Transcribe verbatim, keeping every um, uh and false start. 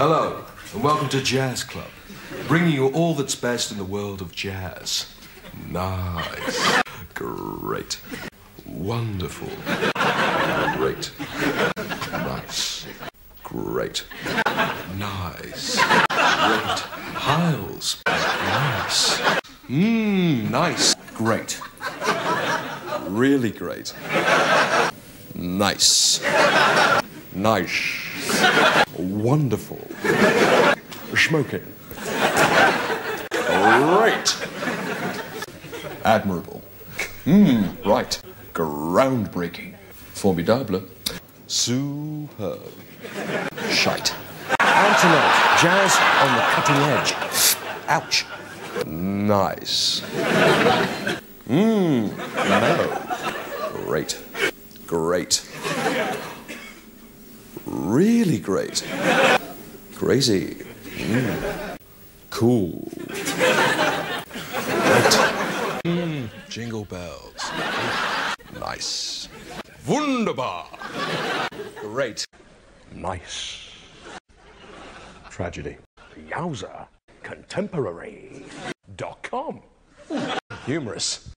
Hello, and welcome to Jazz Club, bringing you all that's best in the world of jazz. Nice. Great. Wonderful. Great. Nice. Great. Nice. Great. Hiles. Nice. Mmm, nice. Great. Really great. Nice. Nice. Wonderful. Smoking. Great. Admirable. Mmm, right. Groundbreaking. Formidable. Superb. Shite. Antelope. Jazz on the cutting edge. Ouch. Nice. Mmm. No. Great. Great. Really great. Crazy. Mm. Cool. Great. Mm. Jingle bells. Nice. Wunderbar. Great. Nice. Tragedy. Yowza. Contemporary. Dot com. Humorous.